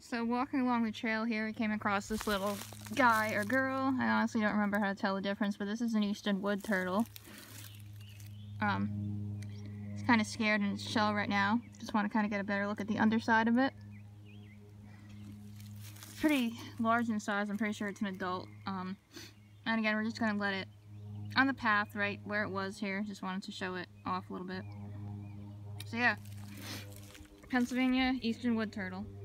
So walking along the trail here, we came across this little guy or girl. I honestly don't remember how to tell the difference, but this is an eastern wood turtle. It's kind of scared in its shell right now. Just want to kind of get a better look at the underside of it. It's pretty large in size. I'm pretty sure it's an adult. And again, we're just going to let it on the path right where it was here. Just wanted to show it off a little bit. So yeah, Pennsylvania eastern wood turtle.